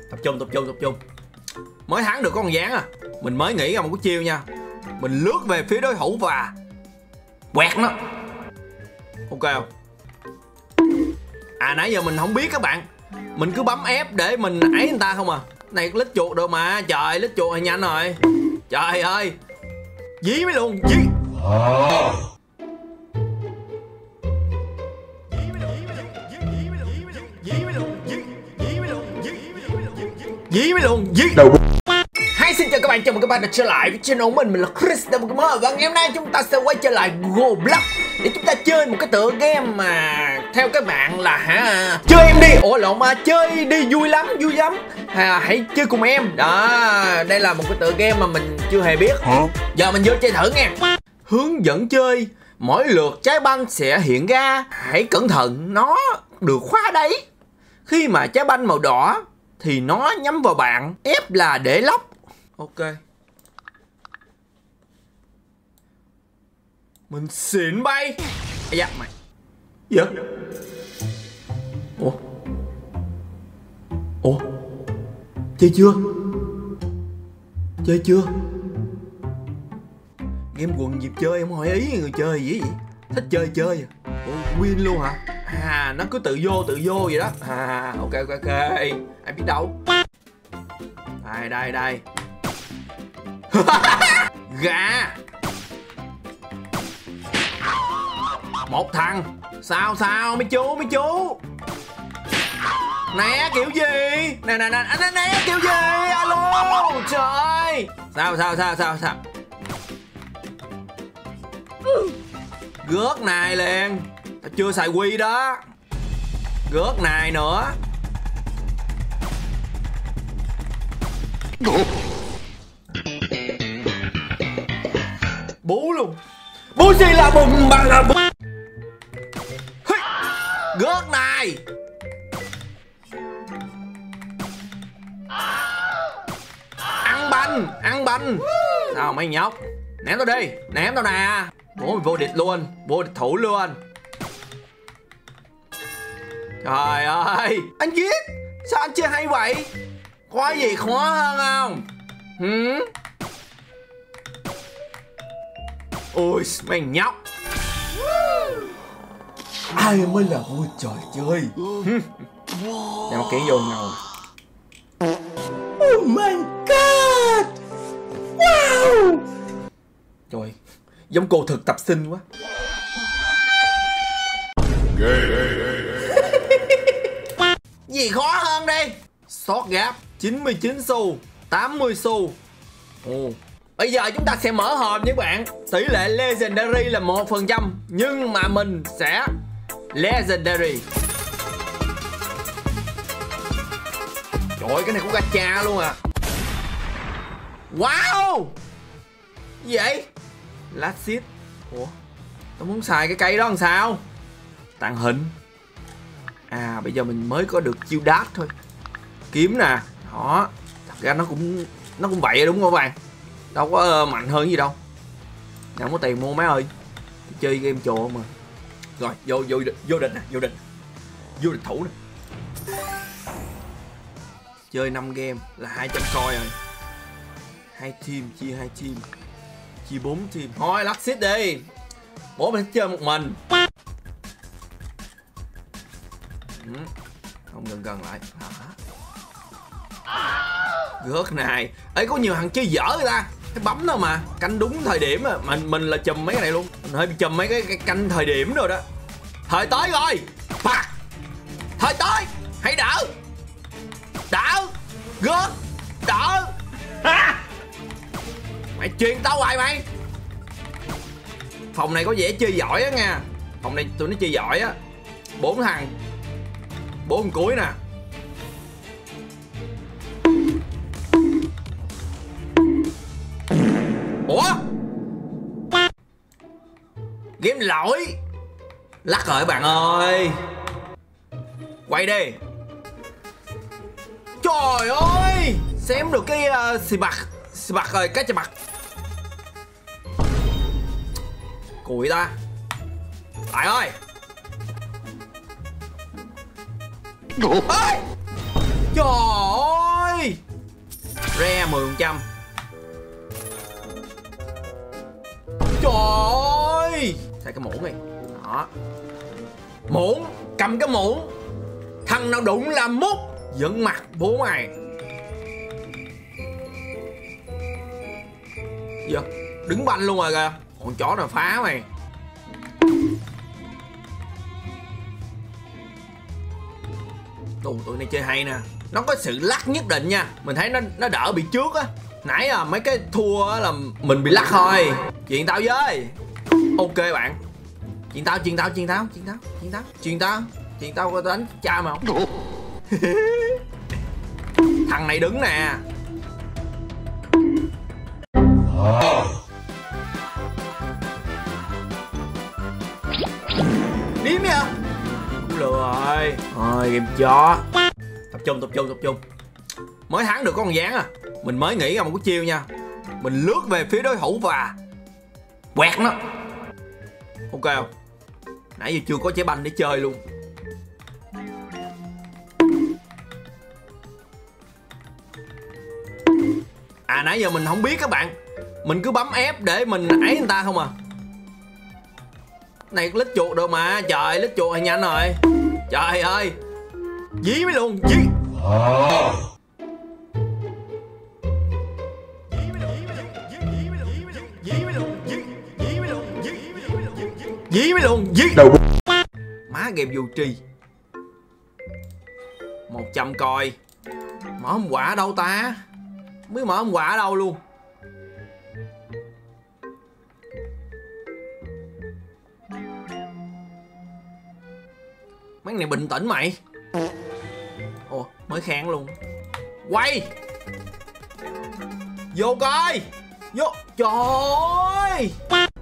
Tập trung. Mới thắng được có con gián à. Mình mới nghĩ ra một cái chiêu nha. Mình lướt về phía đối thủ và quẹt nó. Ok không? À nãy giờ mình không biết các bạn. Mình cứ bấm F để mình ấy người ta không à. Này lít chuột được mà. Trời, lít chuột thì nhanh rồi. Trời ơi. Dí mới luôn. Dí. Dí mới luôn. Dí. Hi, xin chào các bạn, chào mừng các bạn đã trở lại với channel của mình là Chris và ngày hôm nay chúng ta sẽ quay trở lại Roblox để chúng ta chơi một cái tựa game mà theo các bạn là chơi em đi, chơi đi vui lắm hãy chơi cùng em đó. Đây là một cái tựa game mà mình chưa hề biết. Giờ mình vô chơi thử nha. Hướng dẫn chơi, mỗi lượt trái banh sẽ hiện ra, hãy cẩn thận nó được khóa đấy. Khi mà trái banh màu đỏ thì nó nhắm vào bạn, F là để lóc. Ok. Mình xịn bay. Ây da mày. Gì vậy? Ủa? Chơi chưa? Game quần dịp chơi không hỏi ý người chơi gì vậy? Thích chơi à? Ủa, win luôn hả? À, nó cứ tự vô vậy đó. À, ok. Ai biết đâu. Đây. Gà. Một thằng. Sao mấy chú. Né kiểu gì? Né kiểu gì? Alo. Trời. Sao? Gớt này liền. Tao chưa xài quy đó. Gớt này nữa. Bú luôn. Bú gì là bùm bà là bùm. Gớt này. Ăn banh. Sao mấy nhóc. Ném tao đi. Ném tao nè. Bố mày vô địch luôn. Vô địch thủ luôn. Trời ơi. Anh Viết. Sao anh chơi hay vậy? Có gì khó hơn không? Ôi mày nhóc. Ai mới là vua trò chơi. Để một kỹ vô ngầu. Oh my god. Wow. Trời, giống cô thực tập sinh quá. Gì khó hơn đi. Short gap 99 xu, 80 xu. Bây giờ chúng ta sẽ mở hộp nha các bạn. Tỷ lệ Legendary là 1%, nhưng mà mình sẽ Legendary. Trời ơi, cái này có gacha luôn à. Wow. Gì vậy? Lassit. Ủa, tao muốn xài cái cây đó làm sao? Tàng hình. À, bây giờ mình mới có được chiêu dash thôi. Kiếm nè. Đó. Thật ra nó cũng vậy đúng không các bạn? Đâu có mạnh hơn gì đâu. Nào không có tiền mua mấy ơi. Chơi game trò mà. Rồi, vô địch nè, vô địch thủ nè. Chơi 5 game là 200 coin rồi. 2 team, chia 2 team. Chia 4 team. Thôi lắc xít đi. Bố mình chơi một mình. Không gần lại. Gớt này. Ấy có nhiều thằng chơi dở người ta. Cái bấm đâu mà canh đúng thời điểm à. Mình là chùm mấy cái này luôn. Mình hơi bị chùm mấy cái canh thời điểm rồi đó. Thời tới rồi. Phạt. Thời tới. Hãy đỡ. Gớt. Đỡ. Mày truyền tao hoài mày. Phòng này có vẻ chơi giỏi á nha. Phòng này tụi nó chơi giỏi á. 4 thằng. 4 cuối nè. Ủa? Game lỗi. Lắc rồi bạn ơi. Quay đi. Trời ơi. Xem được cái xì bạc rồi, cái chà mặt. Cùi ta. Tại ơi. Ê! Trời Re 10%. Trời ơi, xài cái muỗng đi. Đó. Muỗng, cầm cái muỗng. Thằng nào đụng là mút. Giận mặt bố mày. Giờ đứng banh luôn rồi kìa. Con chó nào phá mày. Tụi này chơi hay nè. Nó có sự lắc nhất định nha. Mình thấy nó đỡ bị trước á. Nãy mấy cái thua á là mình bị lắc thôi. Chuyện tao với. Ok bạn. Chuyện tao có đánh cha mà không. Thằng này đứng nè. Điếm nha. Lừa rồi. Thôi game chó. Tập trung. Mới thắng được có con dáng à. Mình mới nghĩ ra một cái chiêu nha. Mình lướt về phía đối thủ và quẹt nó. Ok không? Nãy giờ chưa có trái banh để chơi luôn. À nãy giờ mình không biết các bạn. Mình cứ bấm ép để mình ấy người ta không à. Này lít chuột được mà. Trời, lít chuột hay nhanh rồi. Trời ơi. Dí mới luôn. Dí. Dí mới luôn. Dí. Má game vô tri. 100 coi. Mở hôm quả đâu ta? Không biết mở hôm quả ở đâu luôn. Mấy này bình tĩnh mày. Ồ, mới kháng luôn. Quay. Vô coi. Vô. Trời ơi.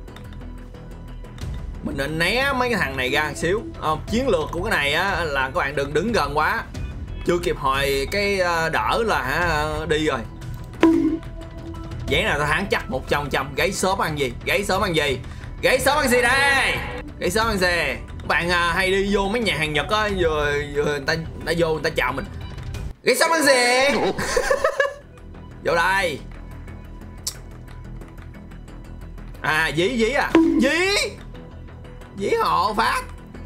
Mình nên né mấy cái thằng này ra một xíu. Chiến lược của cái này á là các bạn đừng đứng gần quá. Chưa kịp hồi cái đỡ là đi rồi. Vậy nào tao thắng chắc 100%. Gáy sớm ăn gì? Gáy sớm ăn gì đây? Gáy sớm ăn gì? Các bạn hay đi vô mấy nhà hàng Nhật á, vừa người ta vô người ta chào mình. Gáy sớm ăn gì? Vô đây. À dí à. Dí hộ phát.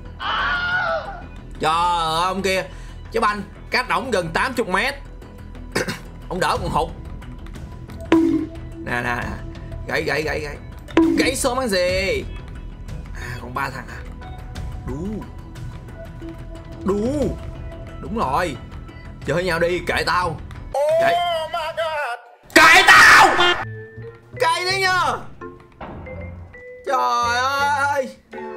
Trời ơi ông kia. Trái banh cách ổng gần 80 mét. Ông đỡ còn hụt. Nè. Gãy sớm ăn gì? À còn 3 thằng à. Đu. Đúng rồi. Chơi nhau đi, kệ tao. Kệ tao. Kệ đấy nha. Trời ơi.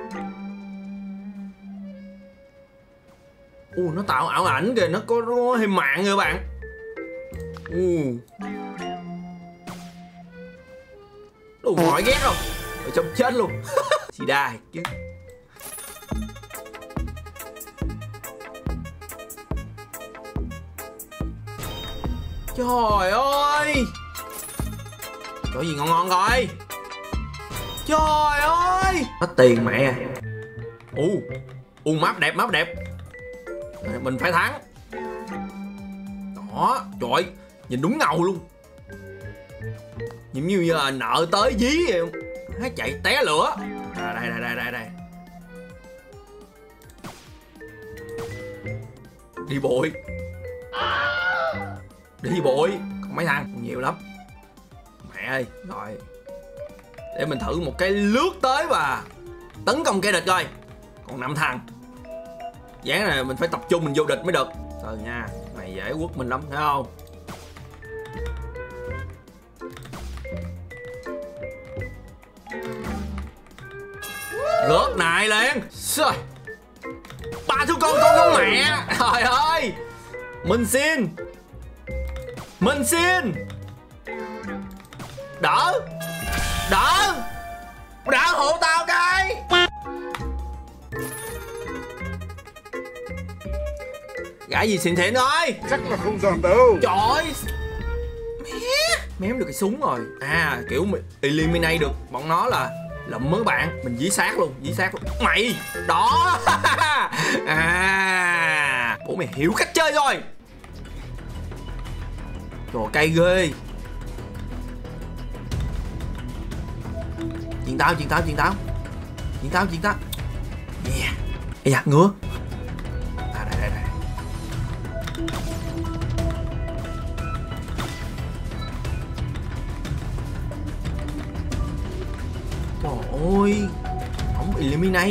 Nó tạo ảo ảnh kìa, nó có thêm mạng kìa bạn. Đồ hỏi ghét không? Ở trong chết luôn. Chị đài chứ. Trời ơi. Có gì ngon coi. Trời ơi. Hết tiền mẹ. Map đẹp. Mình phải thắng. Đó, trời ơi, nhìn đúng ngầu luôn. Nhìn như giờ nợ tới dí vậy không? Nó chạy té lửa. Đây. Đi bội. Còn mấy thằng nhiều lắm. Mẹ ơi, rồi. Để mình thử một cái lướt tới và tấn công kẻ địch coi. Còn 5 thằng. Dáng này mình phải tập trung mình vô địch mới được. Thôi nha, mày dễ quất mình lắm thấy không? Rớt này liền. Xôi. 3 thứ con mẹ. Trời ơi. Mình xin. Đỡ hộ tao cái. Gãi gì xịn thịnh thôi. Chắc là không dám đâu. Trời ơi. Mém được cái súng rồi. À kiểu mình eliminate được bọn nó là lụm mấy bạn. Mình dí sát luôn. Mày. Đó. À. Bố mày hiểu cách chơi rồi. Trời cay ghê. Chuyện tao. Yeah. Ây da, ngứa. Đây. Trời ơi, không eliminate.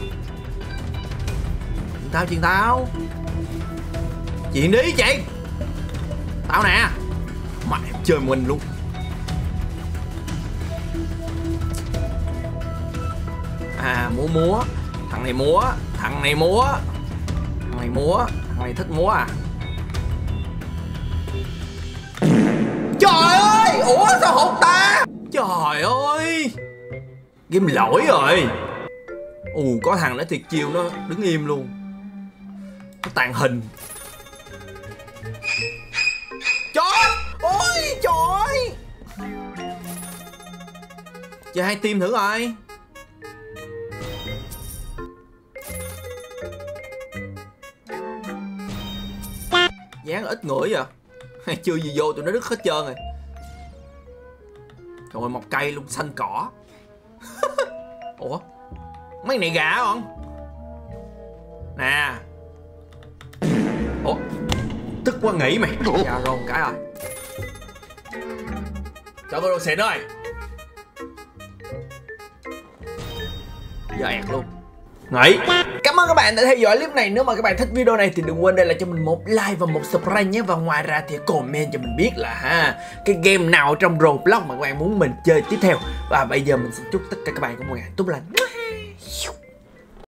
Chuyện tao. Chuyện đi chị. Tao nè. Mày chơi mình luôn. Múa. Thằng này thích múa à. Trời ơi, ủa sao hụt ta? Trời ơi, game lỗi rồi. Có thằng nó tuyệt chiêu, nó đứng im luôn, nó tàng hình. Trời ơi. Chơi 2 team thử coi. Dán ít ngửi vậy. Hay chưa gì vô tụi nó đứt hết trơn rồi. Trời ơi, mọc cây luôn, xanh cỏ. Ủa, mấy này gà không? Nè. Ủa, tức quá nghỉ mày. Dạ rồi, cái rồi. Cho tôi đồ xịn ơi. Giờ ẹt luôn. Nghỉ. Cảm ơn các bạn đã theo dõi clip này. Nếu mà các bạn thích video này thì đừng quên để lại cho mình một like và một subscribe nhé. Và ngoài ra thì comment cho mình biết là cái game nào trong Roblox mà các bạn muốn mình chơi tiếp theo. Và bây giờ mình xin chúc tất cả các bạn có một ngày tốt lành.